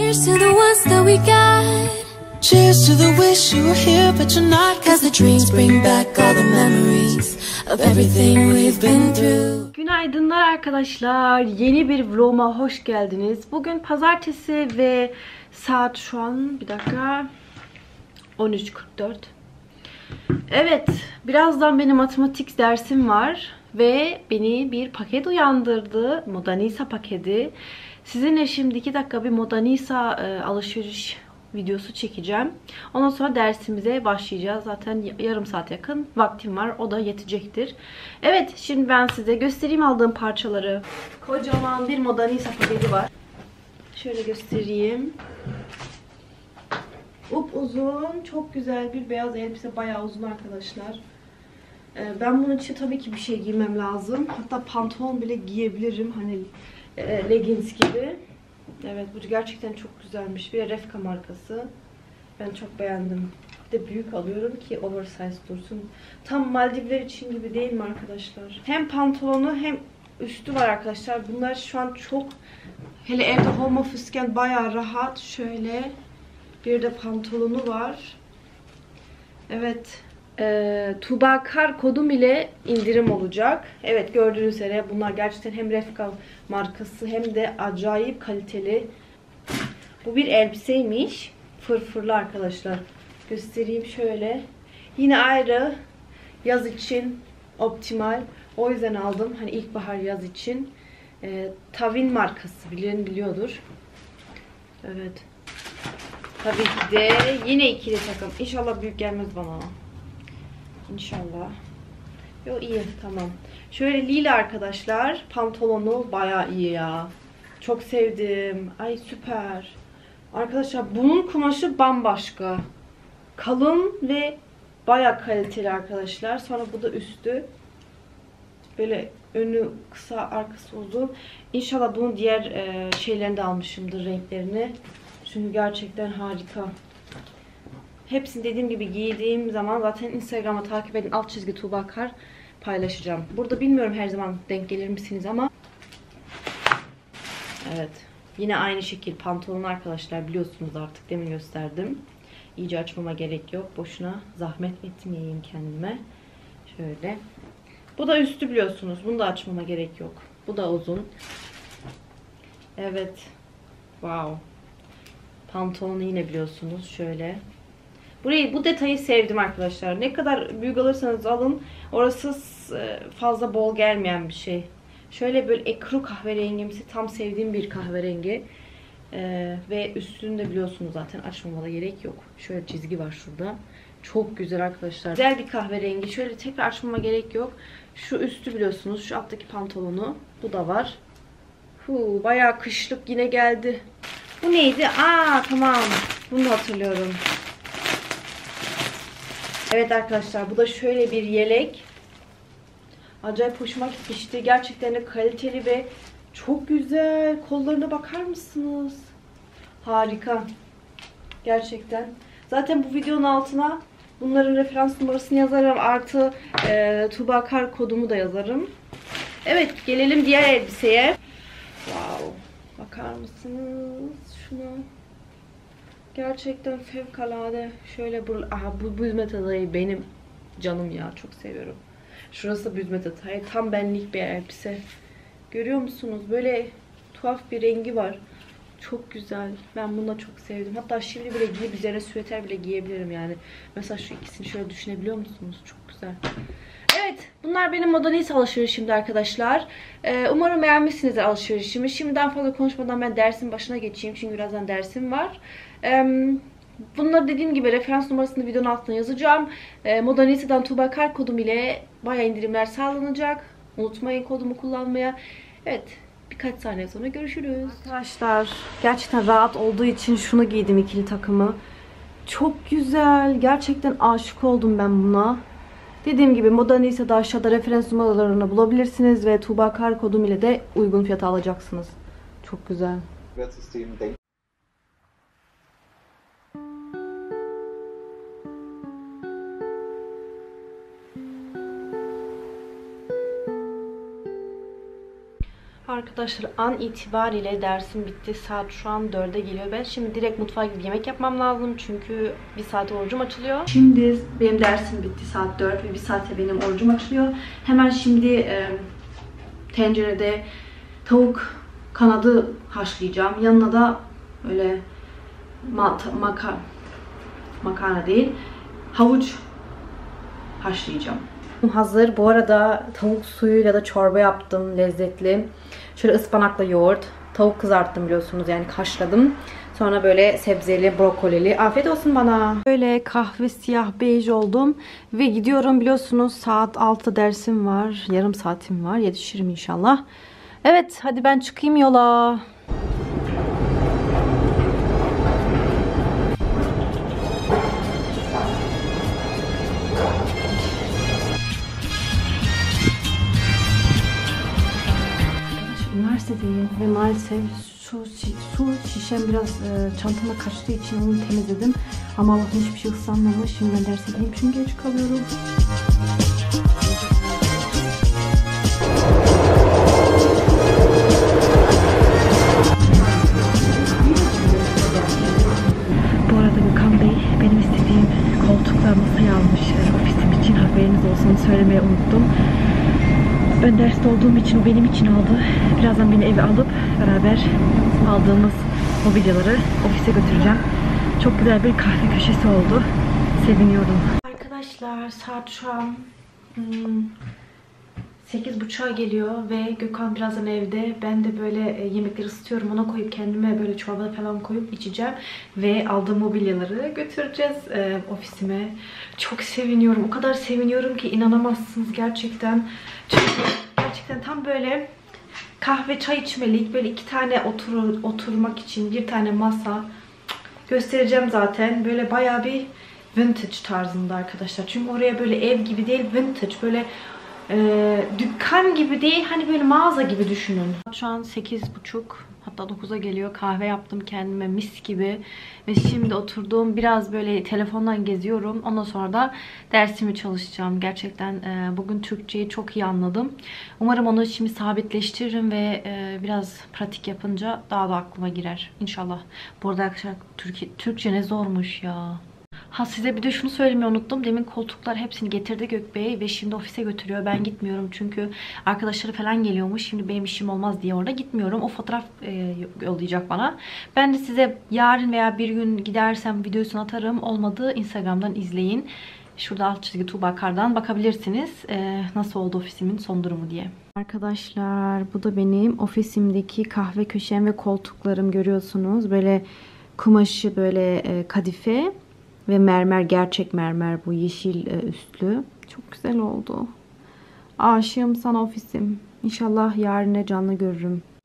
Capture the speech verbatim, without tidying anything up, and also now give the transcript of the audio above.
Cheers to the ones that we got. Cheers to the wish you were here but you're not. Cause the drinks bring back all the memories of everything we've been through. Günaydınlar arkadaşlar. Yeni bir vloguma hoş geldiniz. Bugün pazartesi ve saat şu an bir dakika on üç kırk dört. Evet, birazdan benim matematik dersim var ve beni bir paket uyandırdı. Moda Nisa paketi. Sizinle şimdi iki dakika bir Moda Nisa e, alışveriş videosu çekeceğim. Ondan sonra dersimize başlayacağız. Zaten yarım saat yakın vaktim var. O da yetecektir. Evet, şimdi ben size göstereyim aldığım parçaları. Kocaman bir Moda Nisa paketi var. Şöyle göstereyim. Up uzun, çok güzel bir beyaz elbise, bayağı uzun arkadaşlar. Ee, ben bunun için tabii ki bir şey giymem lazım. Hatta pantolon bile giyebilirim, hani e, leggings gibi. Evet, bu gerçekten çok güzelmiş. Bir Refka markası. Ben çok beğendim. Bir de büyük alıyorum ki oversize dursun. Tam Maldivler için gibi değil mi arkadaşlar? Hem pantolonu hem üstü var arkadaşlar. Bunlar şu an çok, hele evde home office'ken bayağı rahat. Şöyle bir de pantolonu var. Evet. E, Tuba Kar kodum ile indirim olacak. Evet, gördüğünüz üzere bunlar gerçekten hem Refka markası hem de acayip kaliteli. Bu bir elbiseymiş. Fırfırlı arkadaşlar. Göstereyim şöyle. Yine ayrı yaz için optimal. O yüzden aldım. Hani ilkbahar yaz için. E, Tavin markası, bilen biliyordur. Evet. Tabii ki de yine ikili takım. İnşallah büyük gelmez bana. İnşallah. Yo, iyi, tamam. Şöyle lila arkadaşlar. Pantolonu bayağı iyi ya. Çok sevdim. Ay süper. Arkadaşlar bunun kumaşı bambaşka. Kalın ve bayağı kaliteli arkadaşlar. Sonra bu da üstü. Böyle önü kısa, arkası uzun. İnşallah bunun diğer e, şeylerini de almışımdır, renklerini. Çünkü gerçekten harika. Hepsini dediğim gibi giydiğim zaman zaten Instagram'a takip edin, alt çizgi Tuğba Kar paylaşacağım. Burada bilmiyorum her zaman denk gelir misiniz ama. Evet. Yine aynı şekil pantolon arkadaşlar, biliyorsunuz artık, demin gösterdim. İyice açmama gerek yok. Boşuna zahmet etmeyeyim kendime. Şöyle. Bu da üstü, biliyorsunuz. Bunu da açmama gerek yok. Bu da uzun. Evet. Wow. Pantolonu yine biliyorsunuz. Şöyle. Burayı, bu detayı sevdim arkadaşlar. Ne kadar büyük alırsanız alın, orası fazla bol gelmeyen bir şey. Şöyle böyle ekru kahverengimsi, tam sevdiğim bir kahverengi. Ee, ve üstünde biliyorsunuz zaten, açmamada gerek yok. Şöyle çizgi var şurada. Çok güzel arkadaşlar. Güzel bir kahverengi. Şöyle tekrar açmama gerek yok. Şu üstü biliyorsunuz. Şu alttaki pantolonu. Bu da var. Huu, bayağı kışlık yine geldi. Bu neydi? Aa, tamam. Bunu hatırlıyorum. Evet arkadaşlar, bu da şöyle bir yelek. Acayip hoşuma gitmişti. Gerçekten de kaliteli ve çok güzel. Kollarına bakar mısınız? Harika. Gerçekten. Zaten bu videonun altına bunların referans numarasını yazarım. Artı e, Tuğba Kar kodumu da yazarım. Evet, gelelim diğer elbiseye. Wow. Bakar mısınız şuna? Gerçekten fevkalade. Şöyle bu, aha, bu büzme detayı benim canım ya. Çok seviyorum. Şurası büzme detayı. Tam benlik bir elbise. Görüyor musunuz? Böyle tuhaf bir rengi var. Çok güzel. Ben bunu da çok sevdim. Hatta şimdi bile giyip üzerine süveter bile giyebilirim yani. Mesela şu ikisini şöyle düşünebiliyor musunuz? Çok güzel. Evet, bunlar benim Moda Nisa alışverişimdi arkadaşlar. Ee, umarım beğenmişsinizdir alışverişimi. Şimdiden fazla konuşmadan ben dersin başına geçeyim. Çünkü birazdan dersim var. Ee, bunları dediğim gibi referans numarasını videonun altına yazacağım. Ee, Moda Nisa'dan Tuğba Kar kodum ile bayağı indirimler sağlanacak. Unutmayın kodumu kullanmaya. Evet, birkaç saniye sonra görüşürüz. Arkadaşlar, gerçekten rahat olduğu için şunu giydim, ikili takımı. Çok güzel. Gerçekten aşık oldum ben buna. Dediğim gibi Moda Nisa'da aşağıda referans numaralarını bulabilirsiniz ve Tuğba Kar kodum ile de uygun fiyata alacaksınız. Çok güzel. Arkadaşlar an itibariyle dersim bitti. Saat şu an dörde geliyor. Ben şimdi direkt mutfağa gidip yemek yapmam lazım. Çünkü bir saate orucum açılıyor. Şimdi benim dersim bitti saat dört ve bir saate benim orucum açılıyor. Hemen şimdi e, tencerede tavuk kanadı haşlayacağım. Yanına da böyle ma maka makarna değil, havuç haşlayacağım. Hazır. Bu arada tavuk suyuyla da çorba yaptım. Lezzetli. Şöyle ıspanakla yoğurt. Tavuk kızarttım biliyorsunuz. Yani haşladım. Sonra böyle sebzeli, brokolili. Afiyet olsun bana. Böyle kahve siyah bej oldum. Ve gidiyorum biliyorsunuz. Saat altıda dersim var. Yarım saatim var. Yetişirim inşallah. Evet. Hadi ben çıkayım yola. Üniversitedeyim ve maalesef su, su şişem biraz e, çantama kaçtığı için onu temizledim. Ama Allah'ım hiçbir şey ıslanmamış. Şimdi ben derse gideyim çünkü geç kalıyorum. Bu arada Gökhan Bey benim istediğim koltuklar masaya almış ofisim için. Haberiniz olsun, söylemeyi unuttum. Ben derste olduğum için o benim için aldı. Birazdan beni eve alıp beraber aldığımız mobilyaları ofise götüreceğim. Çok güzel bir kahve köşesi oldu. Seviniyorum. Arkadaşlar saat şu an hmm, sekiz buçuğa geliyor ve Gökhan birazdan evde. Ben de böyle yemekleri ısıtıyorum. Ona koyup kendime böyle çorba falan koyup içeceğim. Ve aldığım mobilyaları götüreceğiz e, ofisime. Çok seviniyorum. O kadar seviniyorum ki inanamazsınız gerçekten. Çünkü gerçekten tam böyle kahve çay içmelik, böyle iki tane otur, oturmak için bir tane masa göstereceğim zaten. Böyle bayağı bir vintage tarzında arkadaşlar. Çünkü oraya böyle ev gibi değil, vintage böyle e, dükkan gibi değil, hani böyle mağaza gibi düşünün. Şu an sekiz buçuk hatta dokuza geliyor. Kahve yaptım kendime mis gibi. Ve şimdi oturdum. Biraz böyle telefondan geziyorum. Ondan sonra da dersimi çalışacağım. Gerçekten e, bugün Türkçeyi çok iyi anladım. Umarım onu şimdi sabitleştiririm ve e, biraz pratik yapınca daha da aklıma girer. İnşallah. Bu arada arkadaşlar Türkçe, Türkçe ne zormuş ya. Ha size bir de şunu söylemeyi unuttum. Demin koltuklar hepsini getirdi Gökbey ve şimdi ofise götürüyor. Ben gitmiyorum çünkü arkadaşları falan geliyormuş. Şimdi benim işim olmaz diye orada gitmiyorum. O fotoğraf e, yollayacak bana. Ben de size yarın veya bir gün gidersem videosunu atarım. Olmadı Instagram'dan izleyin. Şurada alt çizgi Tuğba Kar'dan bakabilirsiniz. E, nasıl oldu ofisimin son durumu diye. Arkadaşlar bu da benim ofisimdeki kahve köşem ve koltuklarım görüyorsunuz. Böyle kumaşı böyle e, kadife. Ve mermer, gerçek mermer bu yeşil üstlü. Çok güzel oldu. Aşığım sana ofisim. İnşallah yarın canlı görürüm.